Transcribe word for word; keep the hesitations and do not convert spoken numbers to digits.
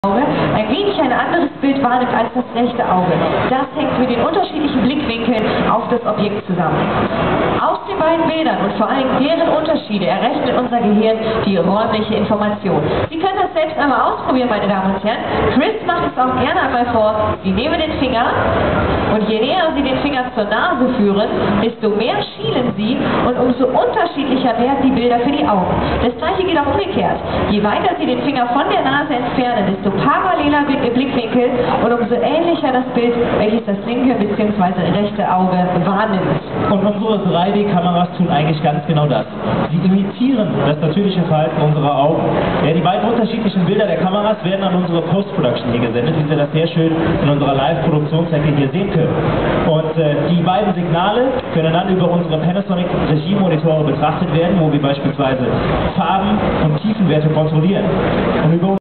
Auge ein wenig ein anderes Bild wahrnimmt als das rechte Auge. Das hängt mit den unterschiedlichen Blickwinkeln auf das Objekt zusammen. Aus den beiden Bildern und vor allem deren Unterschiede errechnet unser Gehirn die räumliche Information. Sie können das selbst einmal ausprobieren, meine Damen und Herren. Chris macht es auch gerne einmal vor. Sie nehmen den Finger und je näher Sie den Finger zur Nase führen, desto mehr schielen Sie und umso unterschiedlicher werden die Bilder für die Augen. Das gleiche geht auch umgekehrt. Je weiter Sie den Finger von der Nase entfernen, desto paralleler wird Ihr Blickwinkel und umso ähnlicher das Bild, welches das linke bzw. rechte Auge wahrnimmt. Und unsere drei D-Kameras tun eigentlich ganz genau das. Sie imitieren das natürliche Verhalten unserer Augen. Ja, die beiden unterschiedlichen Bilder der Kameras werden an unsere Post-Production hier gesendet, wie Sie das sehr schön in unserer Live-Produktionsecke hier sehen können. Und äh, die beiden Signale können dann über unsere Panasonic Regiemonitore betrachtet werden, wo wir beispielsweise Farben und Tiefenwerte kontrollieren. Und über